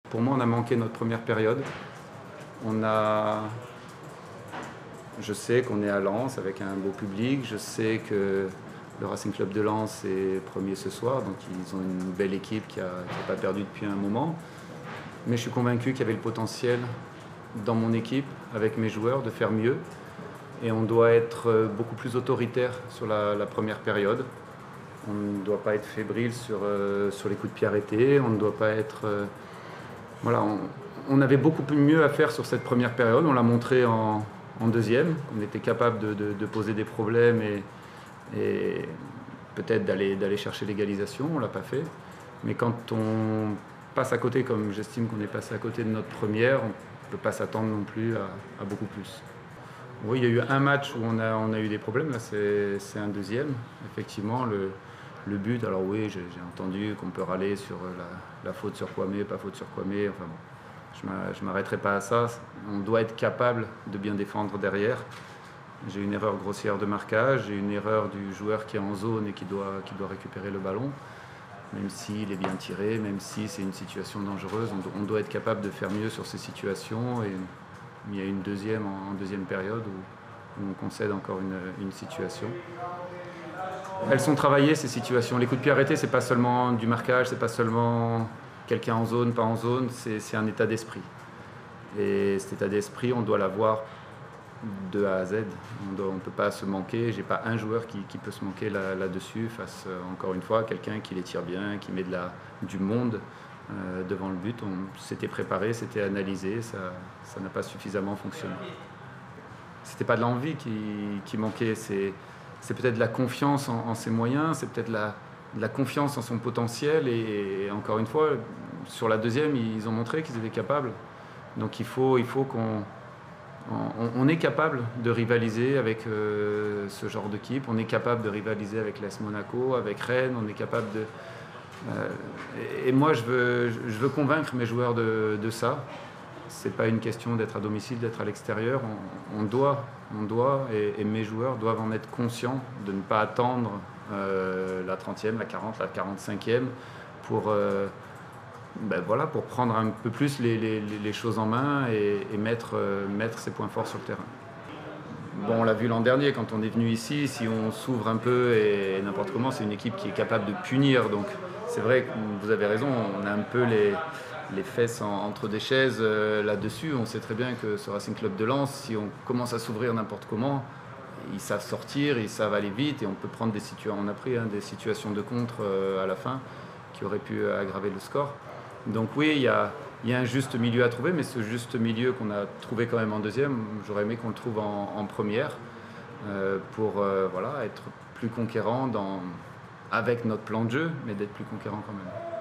Pour moi, on a manqué notre première période. Je sais qu'on est à Lens avec un beau public. Je sais que le Racing Club de Lens est premier ce soir. Donc ils ont une belle équipe qui n'a pas perdu depuis un moment. Mais je suis convaincu qu'il y avait le potentiel dans mon équipe, avec mes joueurs, de faire mieux. Et on doit être beaucoup plus autoritaire sur la première période. On ne doit pas être fébrile sur les coups de pied arrêtés. On ne doit pas être... Voilà, on avait beaucoup mieux à faire sur cette première période. On l'a montré en deuxième. On était capable de poser des problèmes et peut-être d'aller chercher l'égalisation. On ne l'a pas fait. Mais quand on passe à côté, comme j'estime qu'on est passé à côté de notre première, on ne peut pas s'attendre non plus à beaucoup plus. Oui, il y a eu un match où on a eu des problèmes. Là, c'est un deuxième. Effectivement, le but, alors oui, j'ai entendu qu'on peut râler sur la faute sur Kwame, pas faute sur Kwame. Enfin bon, je ne m'arrêterai pas à ça. On doit être capable de bien défendre derrière. J'ai une erreur grossière de marquage, j'ai une erreur du joueur qui est en zone et qui doit récupérer le ballon. Même s'il est bien tiré, même si c'est une situation dangereuse, on doit être capable de faire mieux sur ces situations. Et il y a une deuxième en deuxième période où on concède encore une situation. Elles sont travaillées, ces situations. Les coups de pied arrêtés, c'est pas seulement du marquage, c'est pas seulement quelqu'un en zone, pas en zone, c'est un état d'esprit. Et cet état d'esprit, on doit l'avoir de A à Z. On ne peut pas se manquer. J'ai pas un joueur qui peut se manquer là-dessus face, encore une fois, à quelqu'un qui les tire bien, qui met du monde devant le but. On s'était préparé, c'était analysé, ça n'a pas suffisamment fonctionné. C'était pas de l'envie qui manquait, c'est peut-être de la confiance en ses moyens, c'est peut-être de la confiance en son potentiel. Et encore une fois, sur la deuxième, ils ont montré qu'ils étaient capables. Donc il faut qu'on est capable de rivaliser avec ce genre d'équipe. On est capable de rivaliser avec l'AS Monaco, avec Rennes. On est capable de... et moi, je veux convaincre mes joueurs de ça. C'est pas une question d'être à domicile, d'être à l'extérieur. On doit, et mes joueurs doivent en être conscients, de ne pas attendre la 30e, la 40, la 45e pour prendre un peu plus les choses en main et mettre ses points forts sur le terrain. Bon, on l'a vu l'an dernier, quand on est venu ici, si on s'ouvre un peu et n'importe comment, c'est une équipe qui est capable de punir. Donc c'est vrai que vous avez raison, on a un peu les fesses entre des chaises là-dessus. On sait très bien que ce Racing Club de Lens, si on commence à s'ouvrir n'importe comment, ils savent sortir, ils savent aller vite et on peut prendre des situations. On a pris des situations de contre à la fin qui auraient pu aggraver le score. Donc oui, il y a un juste milieu à trouver, mais ce juste milieu qu'on a trouvé quand même en deuxième, j'aurais aimé qu'on le trouve en première pour être plus conquérant avec notre plan de jeu, mais d'être plus conquérant quand même.